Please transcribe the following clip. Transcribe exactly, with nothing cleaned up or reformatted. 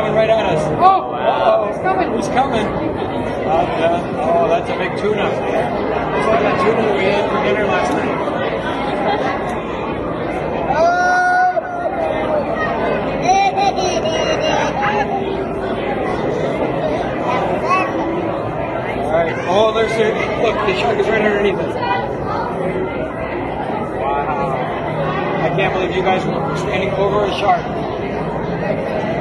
coming right at us. Oh, Uh-oh. he's coming. He's coming. Uh, yeah. Oh, that's a big tuna. It's like that tuna that we ate for dinner last night. All right. Oh, there's the, look, the shark is right underneath us. Wow. I can't believe you guys were standing over a shark.